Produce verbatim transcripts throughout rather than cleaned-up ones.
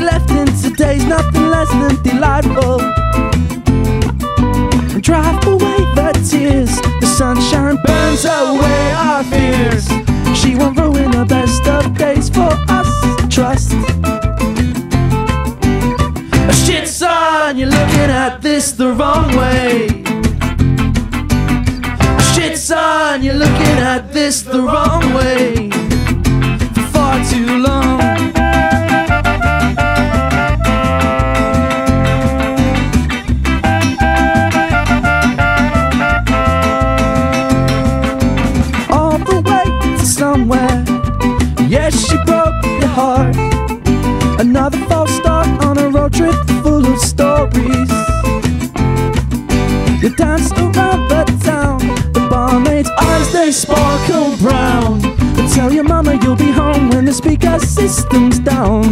left in today's nothing less than delightful. And drive away the tears, the sunshine burns away our fears. She won't ruin the best of days for us, trust. Shit son, you're looking at this the wrong way. Shit son, you're looking at this the wrong way for far too long. All the way to somewhere, yes, she broke your heart. Another false start on a road trip full of stories. You danced around the town, the barmaid's eyes, they sparkle brown. But tell your mama you'll be home when the speaker system's down.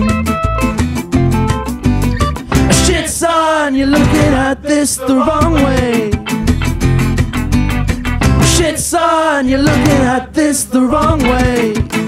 Shit son, you're looking at this the wrong way. Shit son, you're looking at this the wrong way.